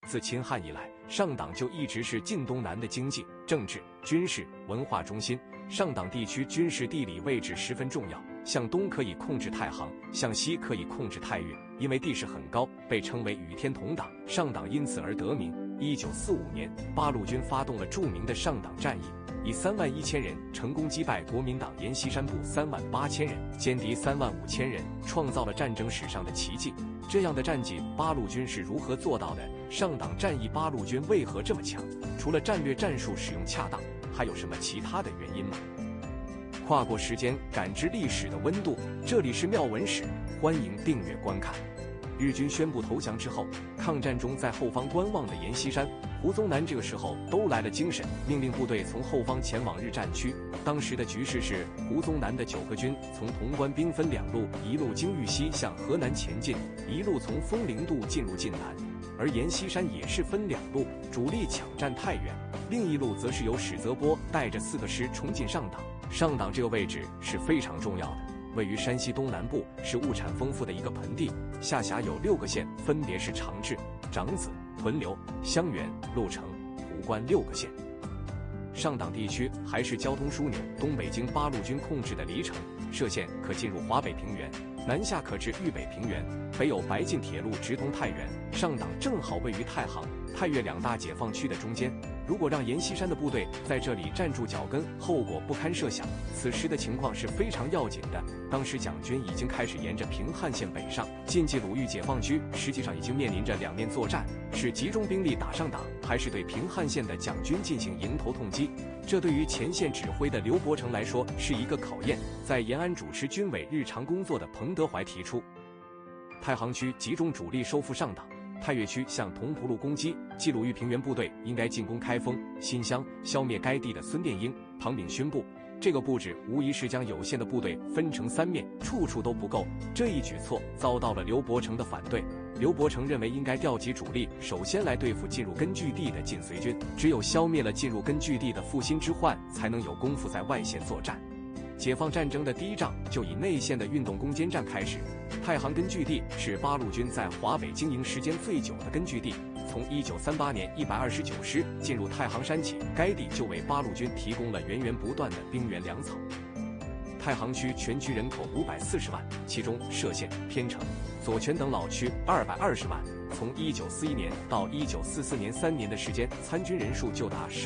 自秦汉以来，上党就一直是晋东南的经济、政治、军事、文化中心。上党地区军事地理位置十分重要，向东可以控制太行，向西可以控制太岳。因为地势很高，被称为与天同党，上党因此而得名。1945年，八路军发动了著名的上党战役，以31000人成功击败国民党阎锡山部38000人，歼敌35000人，创造了战争史上的奇迹。这样的战绩，八路军是如何做到的？上党战役八路军为何这么强？除了战略战术使用恰当，还有什么其他的原因吗？跨过时间，感知历史的温度，这里是妙文史，欢迎订阅观看。日军宣布投降之后，抗战中在后方观望的阎锡山、胡宗南这个时候都来了精神，命令部队从后方前往日战区。当时的局势是，胡宗南的9个军从潼关兵分2路，一路经豫西向河南前进，一路从丰陵渡进入晋南。而阎锡山也是分2路，主力抢占太原，另一路则是由史泽波带着4个师冲进上党。上党这个位置是非常重要的，位于山西东南部，是物产丰富的一个盆地，下辖有6个县，分别是长治、长子、屯留、襄垣、鹿城、壶关6个县。上党地区还是交通枢纽，东北经八路军控制的黎城歙县可进入华北平原，南下可至豫北平原，北有白晋铁路直通太原。上党正好位于太行、太岳2大解放区的中间，如果让阎锡山的部队在这里站住脚跟，后果不堪设想。此时的情况是非常要紧的，当时蒋军已经开始沿着平汉线北上，晋冀鲁豫解放区实际上已经面临着2面作战，是集中兵力打上党，还是对平汉线的蒋军进行迎头痛击？这对于前线指挥的刘伯承来说是一个考验。在延安主持军委日常工作的彭德怀提出，太行区集中主力收复上党，太岳区向同蒲路攻击，冀鲁豫平原部队应该进攻开封、新乡，消灭该地的孙殿英、庞炳勋部。这个布置无疑是将有限的部队分成3面，处处都不够。这一举措遭到了刘伯承的反对。刘伯承认为应该调集主力，首先来对付进入根据地的晋绥军，只有消灭了进入根据地的负心之患，才能有功夫在外线作战。解放战争的第一仗就以内线的运动攻坚战开始。太行根据地是八路军在华北经营时间最久的根据地，从1938年129师进入太行山起，该地就为八路军提供了源源不断的兵源粮草。太行区全区人口540万，其中歙县、偏城、左权等老区220万。从1941年到1944年3年的时间，参军人数就达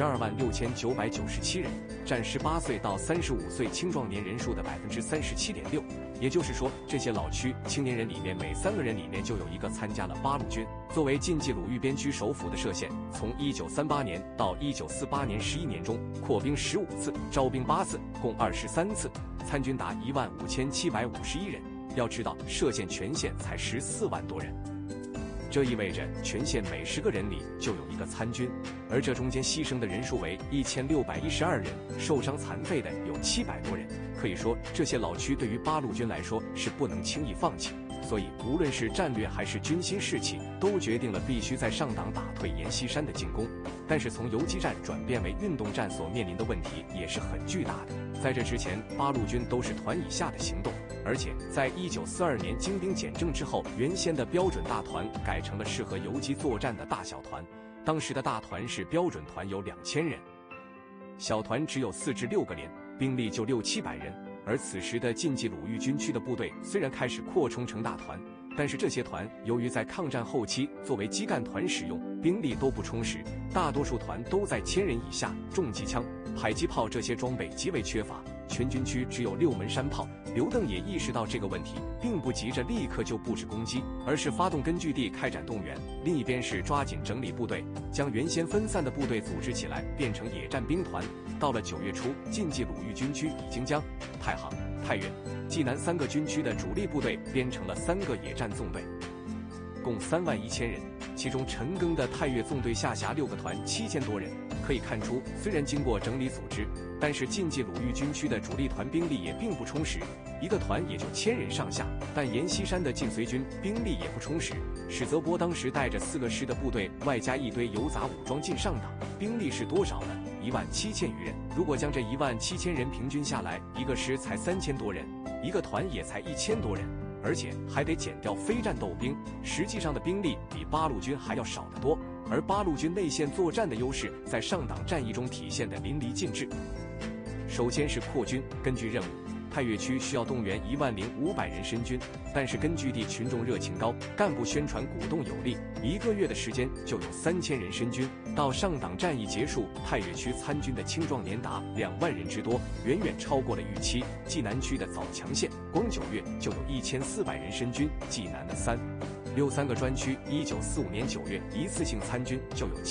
126997人，占18岁到35岁青壮年人数的37.6%。也就是说，这些老区青年人里面每3个人里面就有1个参加了八路军。作为晋冀鲁豫边区首府的歙县，从1938年到1948年11年中，扩兵15次，招兵8次，共23次，参军达15751人。要知道，歙县全县才14万多人。这意味着全县每10个人里就有1个参军，而这中间牺牲的人数为1612人，受伤残废的有700多人。可以说，这些老区对于八路军来说是不能轻易放弃。所以，无论是战略还是军心士气，都决定了必须在上党打退阎锡山的进攻。但是，从游击战转变为运动战所面临的问题也是很巨大的。在这之前，八路军都是团以下的行动，而且在1942年精兵简政之后，原先的标准大团改成了适合游击作战的大小团。当时的大团是标准团有2000人，小团只有4至6个连，兵力就600-700人。而此时的晋冀鲁豫军区的部队虽然开始扩充成大团，但是这些团由于在抗战后期作为基干团使用，兵力都不充实，大多数团都在1000人以下，重机枪、迫击炮这些装备极为缺乏，全军区只有6门山炮。刘邓也意识到这个问题，并不急着立刻就布置攻击，而是发动根据地开展动员。另一边是抓紧整理部队，将原先分散的部队组织起来，变成野战兵团。到了9月初，晋冀鲁豫军区已经将太行、太原、冀南3个军区的主力部队编成了3个野战纵队，共31000人，其中陈赓的太岳纵队下辖6个团7000多人。可以看出，虽然经过整理组织，但是晋冀鲁豫军区的主力团兵力也并不充实，1个团也就1000人上下。但阎锡山的晋绥军兵力也不充实，史泽波当时带着4个师的部队，外加一堆游杂武装进上党，兵力是多少呢？17000余人。如果将这17000人平均下来，1个师才3000多人，1个团也才1000多人，而且还得减掉非战斗兵，实际上的兵力比八路军还要少得多。 而八路军内线作战的优势在上党战役中体现得淋漓尽致。首先是扩军，根据任务，太岳区需要动员10500人申军，但是根据地群众热情高，干部宣传鼓动有力，1个月的时间就有3000人申军。到上党战役结束，太岳区参军的青壮年达2万人之多，远远超过了预期。冀南区的枣强县，光9月就有1400人申军，冀南的3、6、3个专区，1945年9月一次性参军就有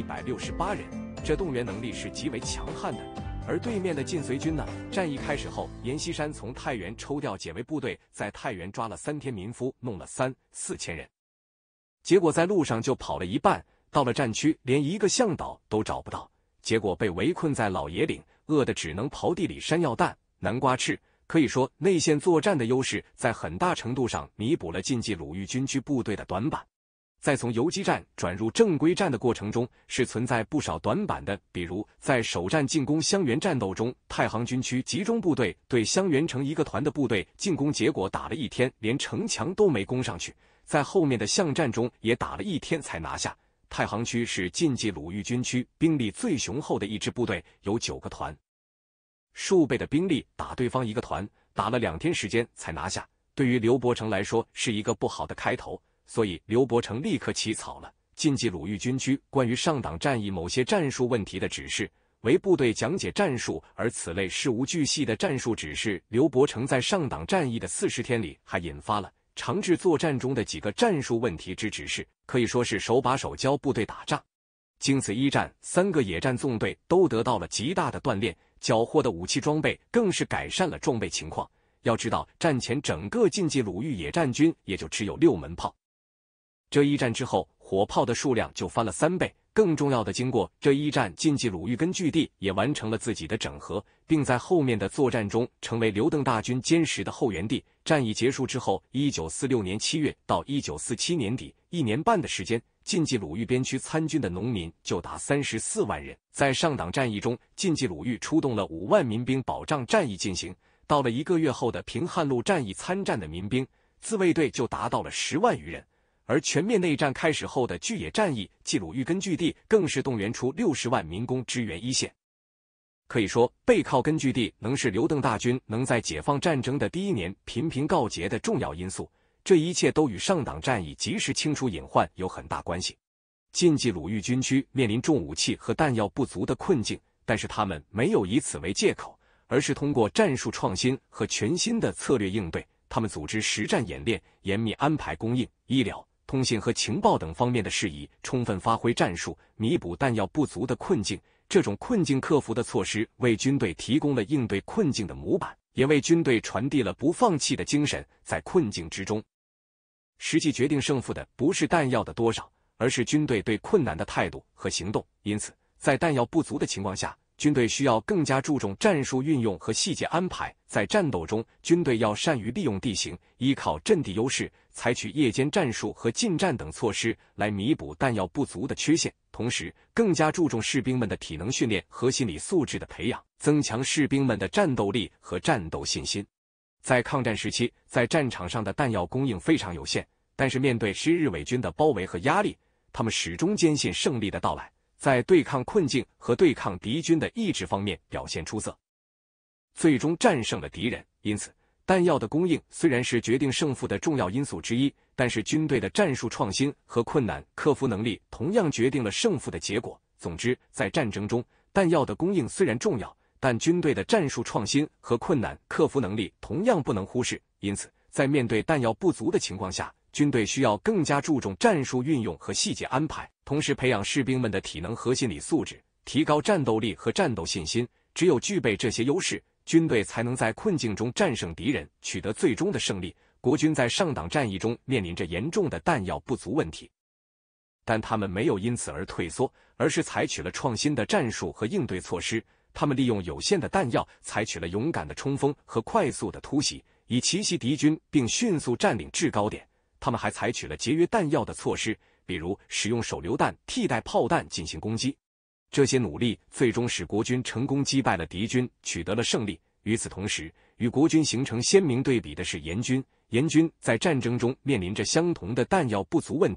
7168人，这动员能力是极为强悍的。而对面的晋绥军呢？战役开始后，阎锡山从太原抽调解围部队，在太原抓了3天民夫，弄了3、4千人，结果在路上就跑了一半，到了战区连一个向导都找不到，结果被围困在老爷岭，饿得只能刨地里山药蛋、南瓜吃。可以说，内线作战的优势在很大程度上弥补了晋冀鲁豫军区部队的短板。在从游击战转入正规战的过程中，是存在不少短板的。比如，在首战进攻襄垣战斗中，太行军区集中部队对襄垣城一个团的部队进攻，结果打了1天，连城墙都没攻上去。在后面的巷战中，也打了1天才拿下。太行区是晋冀鲁豫军区兵力最雄厚的一支部队，有9个团，数倍的兵力打对方一个团，打了2天时间才拿下。对于刘伯承来说，是一个不好的开头。所以刘伯承立刻起草了晋冀鲁豫军区关于上党战役某些战术问题的指示，为部队讲解战术。而此类事无巨细的战术指示，刘伯承在上党战役的40天里还引发了长治作战中的几个战术问题之指示，可以说是手把手教部队打仗。经此一战，3个野战纵队都得到了极大的锻炼，缴获的武器装备更是改善了装备情况。要知道，战前整个晋冀鲁豫野战军也就只有6门炮。这一战之后，火炮的数量就翻了3倍。更重要的，经过这一战，晋冀鲁豫根据地也完成了自己的整合，并在后面的作战中成为刘邓大军坚实的后援地。战役结束之后，1946年7月到1947年底，1年半的时间，晋冀鲁豫边区参军的农民就达34万人。在上党战役中，晋冀鲁豫出动了5万民兵保障战役进行。到了1个月后的平汉路战役，参战的民兵自卫队就达到了10万余人。而全面内战开始后的巨野战役，冀鲁豫根据地更是动员出60万民工支援一线。可以说，背靠根据地能是刘邓大军能在解放战争的第1年频频告捷的重要因素。这一切都与上党战役及时清除隐患有很大关系。晋冀鲁豫军区面临重武器和弹药不足的困境，但是他们没有以此为借口，而是通过战术创新和全新的策略应对。他们组织实战演练，严密安排供应、医疗、通信和情报等方面的事宜，充分发挥战术，弥补弹药不足的困境。这种困境克服的措施，为军队提供了应对困境的模板，也为军队传递了不放弃的精神。在困境之中，实际决定胜负的不是弹药的多少，而是军队对困难的态度和行动。因此，在弹药不足的情况下，军队需要更加注重战术运用和细节安排。在战斗中，军队要善于利用地形，依靠阵地优势，采取夜间战术和近战等措施来弥补弹药不足的缺陷。同时，更加注重士兵们的体能训练和心理素质的培养，增强士兵们的战斗力和战斗信心。在抗战时期，在战场上的弹药供应非常有限，但是面对师日伪军的包围和压力，他们始终坚信胜利的到来，在对抗困境和对抗敌军的意志方面表现出色，最终战胜了敌人。因此，弹药的供应虽然是决定胜负的重要因素之一，但是军队的战术创新和困难克服能力同样决定了胜负的结果。总之，在战争中，弹药的供应虽然重要，但军队的战术创新和困难克服能力同样不能忽视。因此，在面对弹药不足的情况下，军队需要更加注重战术运用和细节安排，同时培养士兵们的体能和心理素质，提高战斗力和战斗信心。只有具备这些优势，军队才能在困境中战胜敌人，取得最终的胜利。国军在上党战役中面临着严重的弹药不足问题，但他们没有因此而退缩，而是采取了创新的战术和应对措施。他们利用有限的弹药，采取了勇敢的冲锋和快速的突袭，以奇袭敌军并迅速占领制高点。他们还采取了节约弹药的措施，比如使用手榴弹替代炮弹进行攻击。这些努力最终使国军成功击败了敌军，取得了胜利。与此同时，与国军形成鲜明对比的是阎军。阎军在战争中面临着相同的弹药不足问题，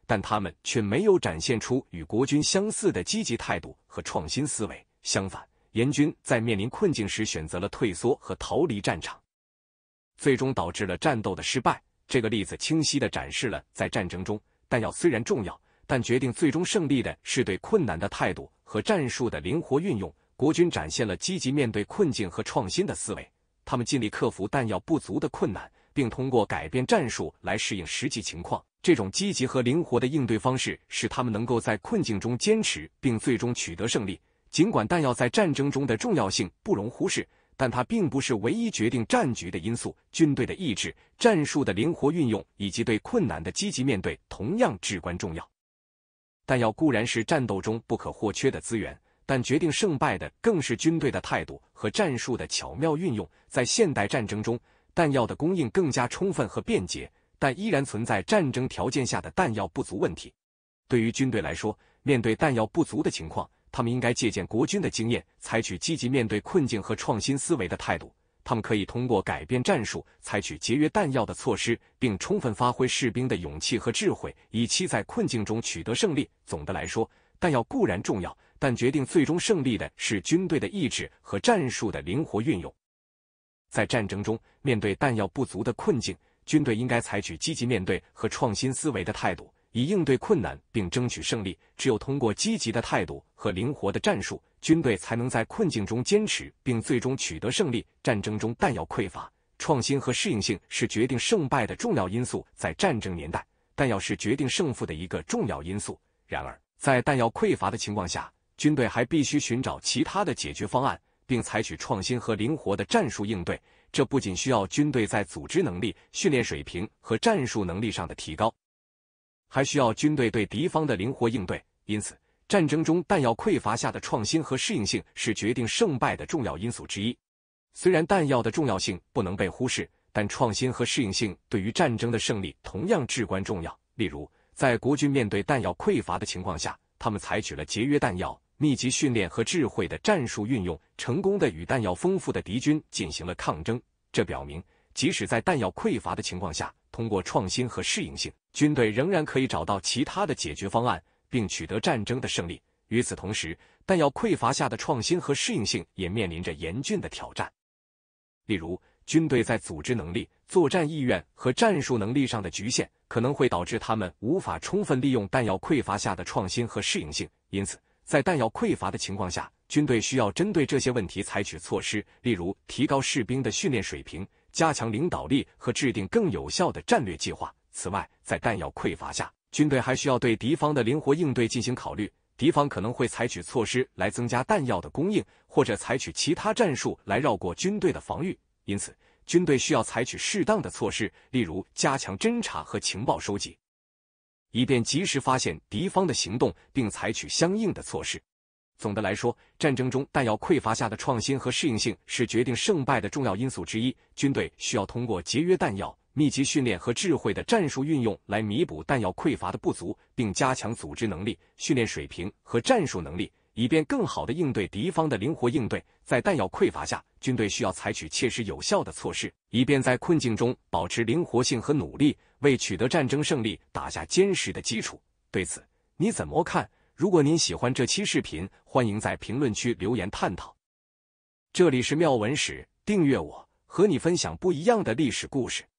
但他们却没有展现出与国军相似的积极态度和创新思维。相反，阎军在面临困境时选择了退缩和逃离战场，最终导致了战斗的失败。这个例子清晰地展示了，在战争中，弹药虽然重要，但决定最终胜利的是对困难的态度和战术的灵活运用。国军展现了积极面对困境和创新的思维，他们尽力克服弹药不足的困难，并通过改变战术来适应实际情况。这种积极和灵活的应对方式使他们能够在困境中坚持，并最终取得胜利。尽管弹药在战争中的重要性不容忽视，但它并不是唯一决定战局的因素。军队的意志、战术的灵活运用以及对困难的积极面对同样至关重要。弹药固然是战斗中不可或缺的资源，但决定胜败的更是军队的态度和战术的巧妙运用。在现代战争中，弹药的供应更加充分和便捷，但依然存在战争条件下的弹药不足问题。对于军队来说，面对弹药不足的情况，他们应该借鉴国军的经验，采取积极面对困境和创新思维的态度。他们可以通过改变战术，采取节约弹药的措施，并充分发挥士兵的勇气和智慧，以期在困境中取得胜利。总的来说，弹药固然重要，但决定最终胜利的是军队的意志和战术的灵活运用。在战争中，面对弹药不足的困境，军队应该采取积极面对和创新思维的态度，以应对困难并争取胜利。只有通过积极的态度和灵活的战术，军队才能在困境中坚持，并最终取得胜利。战争中弹药匮乏，创新和适应性是决定胜败的重要因素。在战争年代，弹药是决定胜负的一个重要因素。然而，在弹药匮乏的情况下，军队还必须寻找其他的解决方案，并采取创新和灵活的战术应对。这不仅需要军队在组织能力、训练水平和战术能力上的提高，还需要军队对敌方的灵活应对。因此，战争中弹药匮乏下的创新和适应性是决定胜败的重要因素之一。虽然弹药的重要性不能被忽视，但创新和适应性对于战争的胜利同样至关重要。例如，在国军面对弹药匮乏的情况下，他们采取了节约弹药、密集训练和智慧的战术运用，成功的与弹药丰富的敌军进行了抗争。这表明，即使在弹药匮乏的情况下，通过创新和适应性，军队仍然可以找到其他的解决方案，并取得战争的胜利。与此同时，弹药匮乏下的创新和适应性也面临着严峻的挑战。例如，军队在组织能力、作战意愿和战术能力上的局限，可能会导致他们无法充分利用弹药匮乏下的创新和适应性。因此，在弹药匮乏的情况下，军队需要针对这些问题采取措施，例如提高士兵的训练水平，加强领导力和制定更有效的战略计划。此外，在弹药匮乏下，军队还需要对敌方的灵活应对进行考虑。敌方可能会采取措施来增加弹药的供应，或者采取其他战术来绕过军队的防御。因此，军队需要采取适当的措施，例如加强侦察和情报收集，以便及时发现敌方的行动并采取相应的措施。总的来说，战争中弹药匮乏下的创新和适应性是决定胜败的重要因素之一。军队需要通过节约弹药、密集训练和智慧的战术运用来弥补弹药匮乏的不足，并加强组织能力、训练水平和战术能力，以便更好地应对敌方的灵活应对。在弹药匮乏下，军队需要采取切实有效的措施，以便在困境中保持灵活性和努力，为取得战争胜利打下坚实的基础。对此，你怎么看？如果您喜欢这期视频，欢迎在评论区留言探讨。这里是妙文史，订阅我，和你分享不一样的历史故事。